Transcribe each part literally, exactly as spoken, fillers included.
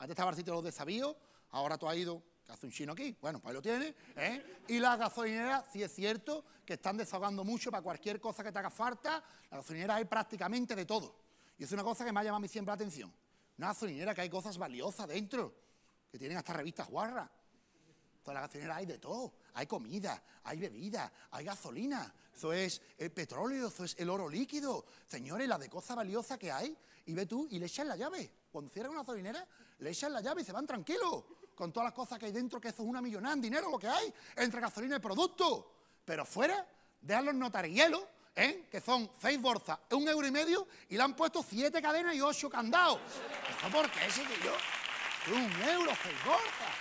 Antes estaba el sitio de los desavíos, ahora tú has ido, que hace un chino aquí, bueno, pues ahí lo tienes, ¿eh? Y las gasolineras, sí es cierto, que están desahogando mucho para cualquier cosa que te haga falta. La gasolinera hay prácticamente de todo. Y es una cosa que me ha llamado a mí siempre la atención. Una gasolinera que hay cosas valiosas dentro, que tienen hasta revistas guarras. Toda la gasolinera hay de todo. Hay comida, hay bebida, hay gasolina. Eso es el petróleo, eso es el oro líquido. Señores, la de cosas valiosas que hay. Y ve tú y le echas la llave. Cuando cierran una gasolinera, le echan la llave y se van tranquilos. Con todas las cosas que hay dentro, que eso es una millonada en dinero lo que hay. Entre gasolina y producto. Pero fuera, dejan los notarielos, ¿eh? Que son seis bolsas, un euro y medio, y le han puesto siete cadenas y ocho candados. ¿Eso por qué, chiquillo? Un euro, seis bolsas.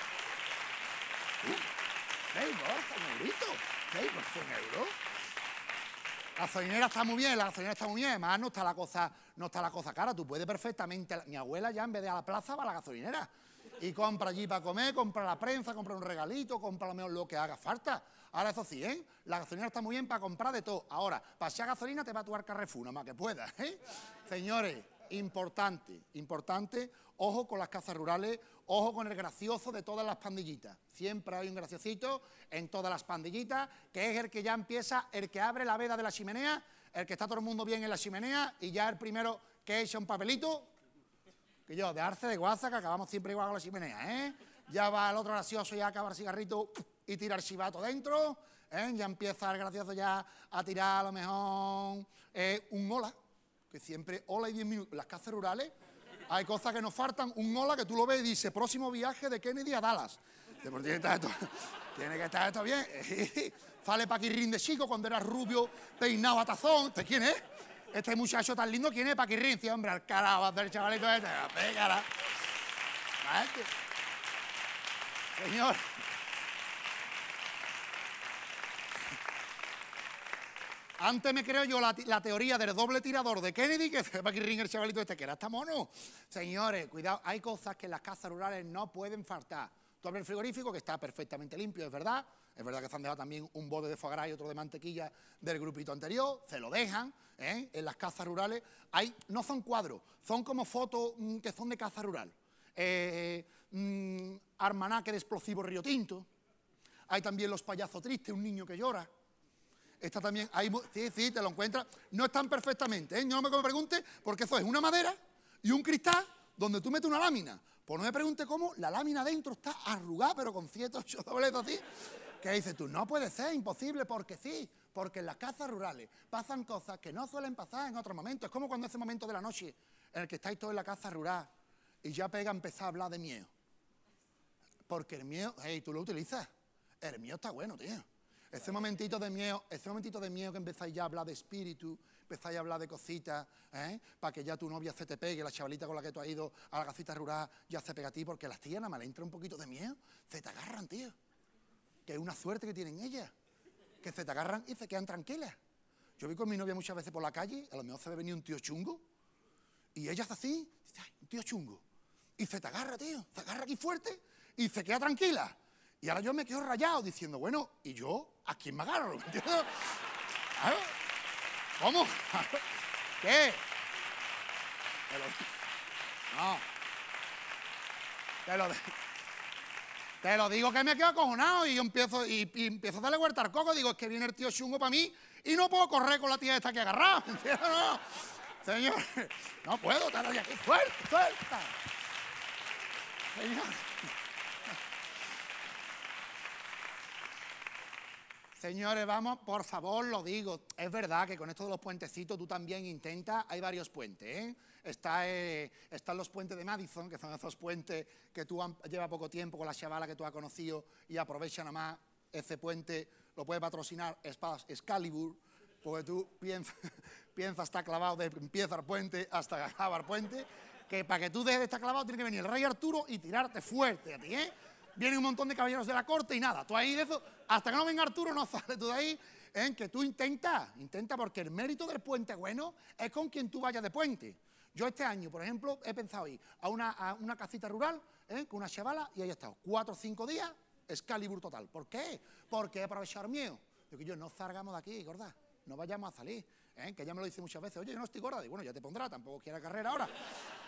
seis bolsas, un eurito. seis bolsas, un euro. La gasolinera está muy bien, la gasolinera está muy bien, además no está la cosa, no está la cosa cara. Tú puedes perfectamente, mi abuela ya en vez de a la plaza va a la gasolinera. Y compra allí para comer, compra la prensa, compra un regalito, compra lo menos lo que haga falta. Ahora eso sí, ¿eh? La gasolinera está muy bien para comprar de todo. Ahora, para echar gasolina te va a actuar Carrefour, nada más que puedas, ¿eh? Señores, importante, importante, ojo con las casas rurales, ojo con el gracioso de todas las pandillitas. Siempre hay un graciosito en todas las pandillitas, que es el que ya empieza, el que abre la veda de la chimenea, el que está todo el mundo bien en la chimenea y ya el primero que echa un papelito. Que yo, dejarse de guasa, que acabamos siempre igual con la chimenea, ¿eh? Ya va el otro gracioso ya a acabar el cigarrito y tirar el chivato dentro, ¿eh? Ya empieza el gracioso ya a tirar a lo mejor eh, un hola, que siempre hola y diez minutos. En las casas rurales hay cosas que nos faltan, un hola que tú lo ves y dice, próximo viaje de Kennedy a Dallas. Tiene que estar esto, tiene que estar esto bien. Sale Paquirrín de chico cuando era rubio, peinado a tazón. ¿Este quién es? Este muchacho tan lindo, ¿quién es? Paquirrín, sí, hombre, al carajo del chavalito este, pégala. Señor. Antes me creo yo la, la teoría del doble tirador de Kennedy, que Paquirrín, el chavalito este, que era hasta mono. Señores, cuidado, hay cosas que en las casas rurales no pueden faltar. Tú abres el frigorífico, que está perfectamente limpio, es verdad. Es verdad que se han dejado también un bote de foie gras y otro de mantequilla del grupito anterior, se lo dejan, ¿eh? En las casas rurales. Hay, no son cuadros, son como fotos mmm, que son de casa rural. Eh, mmm, almanaque de explosivos Río Tinto. Hay también los payasos tristes, un niño que llora. Está también, hay, sí, sí, te lo encuentras. No están perfectamente, ¿eh? Yo no me pregunte, porque eso es una madera y un cristal donde tú metes una lámina. Pues no me pregunte cómo, la lámina dentro está arrugada, pero con siete, ocho dobletos así. Que dices tú, no puede ser, imposible, porque sí, porque en las casas rurales pasan cosas que no suelen pasar en otros momentos. Es como cuando ese momento de la noche en el que estáis todos en la casa rural y ya pega a empezar a hablar de miedo. Porque el miedo, hey, tú lo utilizas, el miedo está bueno, tío. Ese momentito de miedo, ese momentito de miedo que empezáis ya a hablar de espíritu, empezáis a hablar de cositas, ¿eh? Para que ya tu novia se te pegue, la chavalita con la que tú has ido a la casita rural ya se pega a ti, porque las tías nada más le entra un poquito de miedo, se te agarran, tío. Que es una suerte que tienen ellas, que se te agarran y se quedan tranquilas. Yo vi con mi novia muchas veces por la calle, a lo mejor se ve venir un tío chungo, y ella es así, dice, ay, un tío chungo, y se te agarra, tío, se agarra aquí fuerte, y se queda tranquila. Y ahora yo me quedo rayado diciendo, bueno, ¿y yo a quién me agarro? ¿Entiendes? ¿Cómo? ¿Qué? Te lo, no. Te lo, te lo digo que me quedo acojonado y yo empiezo, y, y empiezo a darle vuelta al coco. Digo, es que viene el tío chungo para mí y no puedo correr con la tía esta que he agarrado. ¿Entiendes? No, señor, no puedo, te doy aquí. Suelta, suelta. Señor. Señores, vamos, por favor, lo digo. Es verdad que con esto de los puentecitos tú también intentas, hay varios puentes, ¿eh? Está, eh, están los puentes de Madison, que son esos puentes que tú han, lleva poco tiempo con la chavala que tú has conocido y aprovecha nada más ese puente, lo puede patrocinar Espadas Excalibur, porque tú piensas, piensas estar clavado desde que empieza el puente hasta que acaba el puente, que para que tú dejes de estar clavado tiene que venir el rey Arturo y tirarte fuerte a ti, ¿eh? Vienen un montón de caballeros de la corte y nada, tú ahí de eso, hasta que no venga Arturo no sales tú de ahí, ¿eh? Que tú intenta, intenta, porque el mérito del puente bueno es con quien tú vayas de puente. Yo este año, por ejemplo, he pensado ir a una, a una casita rural, ¿eh? Con una chavala y ahí he estado cuatro o cinco días, Excalibur total. ¿Por qué? Porque he aprovechado el mío. Yo que yo, no salgamos de aquí, gorda, no vayamos a salir, ¿eh? Que ella me lo dice muchas veces, oye, yo no estoy gorda, y bueno, ya te pondrá, tampoco quiera carrera ahora.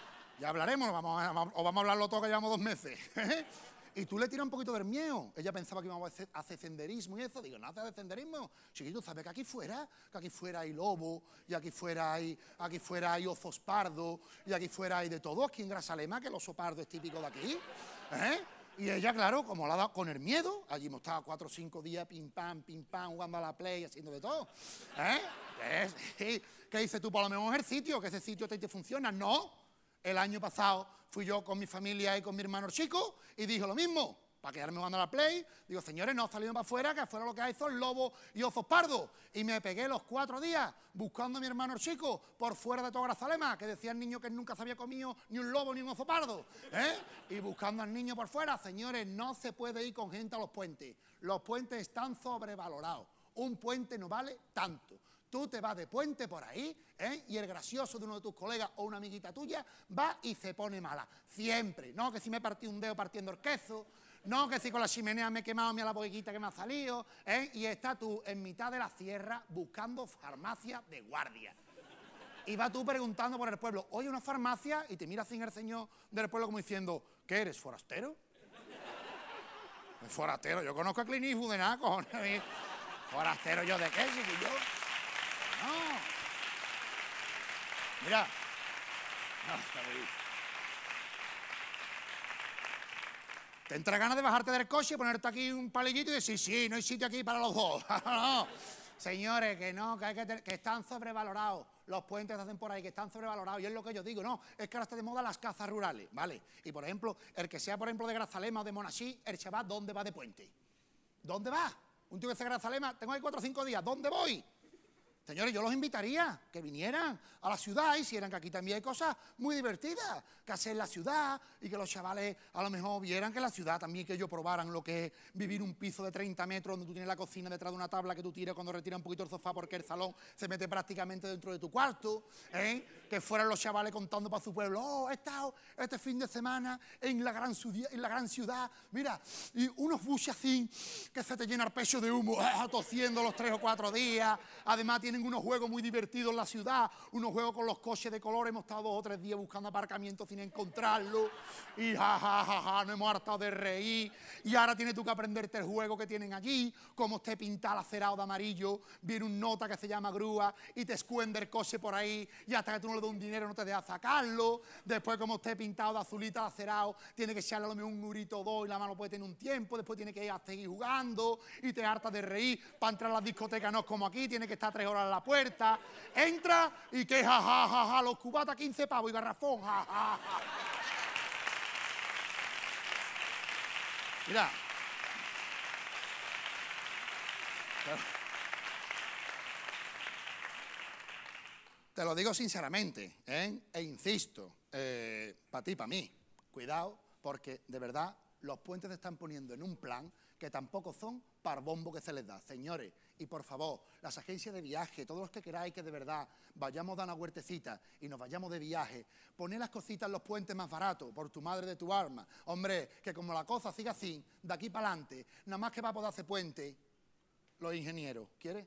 Ya hablaremos, vamos a, o vamos a hablarlo todo que llevamos dos meses. Y tú le tiras un poquito del miedo. Ella pensaba que íbamos a hacer senderismo y eso. Digo, no haces senderismo. Chiquito, ¿sabes que aquí fuera? Que aquí fuera hay lobo, y aquí fuera hay, aquí fuera hay osos pardos, y aquí fuera hay de todo. Aquí en Grazalema, que el oso pardo es típico de aquí. ¿Eh? Y ella, claro, como la ha dado con el miedo, allí hemos estado cuatro o cinco días, pim pam, pim pam, jugando a la play, haciendo de todo. ¿Eh? ¿Qué, ¿Qué dices tú? Por lo menos es el sitio, que ese sitio te, te funciona. No. El año pasado fui yo con mi familia y con mi hermano chico y dije lo mismo, para quedarme jugando a la play. Digo, señores, no salimos para afuera, que afuera lo que hay son lobos y osos pardos. Y me pegué los cuatro días buscando a mi hermano chico por fuera de toda Grazalema, que decía el niño que nunca se había comido ni un lobo ni un oso pardo. ¿Eh? Y buscando al niño por fuera. Señores, no se puede ir con gente a los puentes. Los puentes están sobrevalorados. Un puente no vale tanto. Tú te vas de puente por ahí, ¿eh? Y el gracioso de uno de tus colegas o una amiguita tuya va y se pone mala. Siempre. No que si me partí un dedo partiendo el queso, no que si con la chimenea me he quemado mira la boquita que me ha salido, ¿eh? Y estás tú en mitad de la sierra buscando farmacia de guardia. Y vas tú preguntando por el pueblo, oye, una farmacia, y te mira sin el señor del pueblo como diciendo, ¿qué eres, forastero? Forastero, yo conozco a Clint Eastwood de nada, cojones. Forastero, ¿yo de qué, chiquillo? No. Mira. No, está bien. Te entra ganas de bajarte del coche, ponerte aquí un palillito y decir, sí, no hay sitio aquí para los dos. No. Señores, que no, que, hay que, que están sobrevalorados. Los puentes se hacen por ahí, que están sobrevalorados. Y es lo que yo digo, no, es que ahora está de moda las cazas rurales, ¿vale? Y, por ejemplo, el que sea, por ejemplo, de Grazalema o de Monachí, el chaval, ¿dónde va de puente? ¿Dónde va? Un tío que sea de Grazalema, tengo ahí cuatro o cinco días, ¿dónde voy? Señores, yo los invitaría que vinieran a la ciudad y hicieran que aquí también hay cosas muy divertidas que hacer en la ciudad y que los chavales a lo mejor vieran que en la ciudad también que ellos probaran lo que es vivir un piso de treinta metros donde tú tienes la cocina detrás de una tabla que tú tiras cuando retiras un poquito el sofá porque el salón se mete prácticamente dentro de tu cuarto, ¿eh? Que fueran los chavales contando para su pueblo, oh, he estado este fin de semana en la gran, en la gran ciudad, mira, y unos buses así que se te llena el pecho de humo, ¡ah! Tosiendo los tres o cuatro días, además tienen unos juegos muy divertidos en la ciudad, unos juegos con los coches de color, hemos estado dos o tres días buscando aparcamientos sin encontrarlo, y ja, ja, ja, ja, nos hemos hartado de reír, y ahora tienes tú que aprenderte el juego que tienen allí, cómo esté pintado acerado de amarillo, viene un nota que se llama grúa, y te escuende el coche por ahí, y hasta que tú no le das un dinero no te dejas sacarlo, después como esté pintado de azulita acerado, tiene que echarle a lo mejor un murito o dos, y la mano puede tener un tiempo, después tiene que ir a seguir jugando, y te hartas de reír, para entrar a las discotecas no es como aquí, tiene que estar tres horas en la puerta, entra y que ja, ja, ja, ja, los cubatas quince pavos y garrafón, ja, ja, ja. Mira. Te lo digo sinceramente, ¿eh? E insisto, eh, para ti, para mí, cuidado, porque de verdad los puentes se están poniendo en un plan que tampoco son para bombo que se les da. Señores, y por favor, las agencias de viaje, todos los que queráis que de verdad vayamos a dar una huertecita y nos vayamos de viaje, poned las cositas en los puentes más baratos, por tu madre de tu alma. Hombre, que como la cosa siga así, de aquí para adelante, nada más que va a poder hacer puente, los ingenieros. ¿Quieres?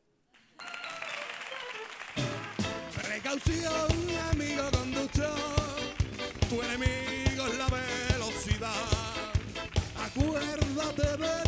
Precaución, amigo conductor, tu enemigo es la velocidad. Acuérdate de